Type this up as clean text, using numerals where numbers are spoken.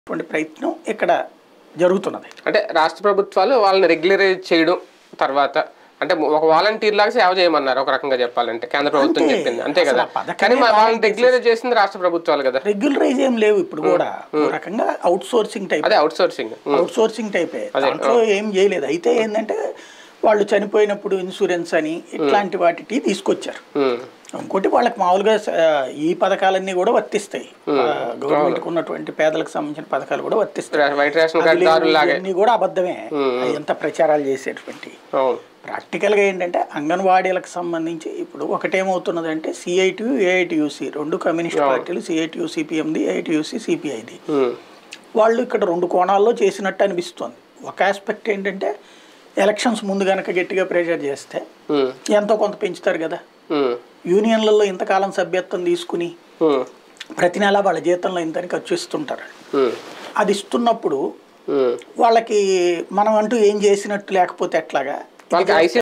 ప్రయత్నం ఇక్కడ జరుగుతున్నది. అంటే రాష్ట్ర ప్రభుత్వాలు వాళ్ళని రెగ్యులరైజ్ చేయడం తర్వాత అంటే ఒక వాలంటీర్ లాగా సేవ చేయమన్నారు ఒక రకంగా చెప్పాలంటే కేంద్ర ప్రభుత్వం చెప్పింది అంతే కదా. కానీ వాళ్ళని రెగ్యులరైజ్ చేసింది రాష్ట్ర ప్రభుత్వాలు కదా. రెగ్యులరైజ్ ఏం లేవు ఇప్పుడు కూడా రకంగా అవుట్ సోర్సింగ్ టైప్. అదే అవుట్ సోర్సింగ్ టైపే. దాంట్లో ఏం చేయలేదు. అయితే ఏంటంటే వాళ్ళు చనిపోయినప్పుడు ఇన్సూరెన్స్ అని ఇట్లాంటి వాటికి తీసుకొచ్చారు. ఇంకోటి వాళ్ళకి మామూలుగా ఈ పథకాలన్నీ కూడా వర్తిస్తాయి. గవర్నమెంట్ ఉన్నటువంటి పేదలకు సంబంధించిన పథకాలు కూడా వర్తిస్తాయి. అన్ని కూడా అబద్ధమే. ఎంత ప్రచారాలు చేసేటువంటి ప్రాక్టికల్ గా ఏంటంటే అంగన్వాడీలకు సంబంధించి ఇప్పుడు ఒకటేమవుతున్నదంటే సిఐటి ఏఐటియుసి రెండు కమ్యూనిస్ట్ పార్టీలు, సిఐటియు సిపిఎంది, ఏఐటియుసి సిపిఐది, వాళ్ళు ఇక్కడ రెండు కోణాల్లో చేసినట్టు అనిపిస్తుంది. ఒక ఆస్పెక్ట్ ఏంటంటే ఎలక్షన్స్ ముందు కనుక గట్టిగా ప్రెషర్ చేస్తే ఎంతో కొంత పెంచుతారు కదా. యూనియన్లలో ఇంతకాలం సభ్యత్వం తీసుకుని ప్రతి నెల వాళ్ళ జీతంలో ఇంతని ఖర్చు ఇస్తుంటారు. అది ఇస్తున్నప్పుడు వాళ్ళకి మనం అంటూ ఏం చేసినట్టు లేకపోతే ఎట్లాగా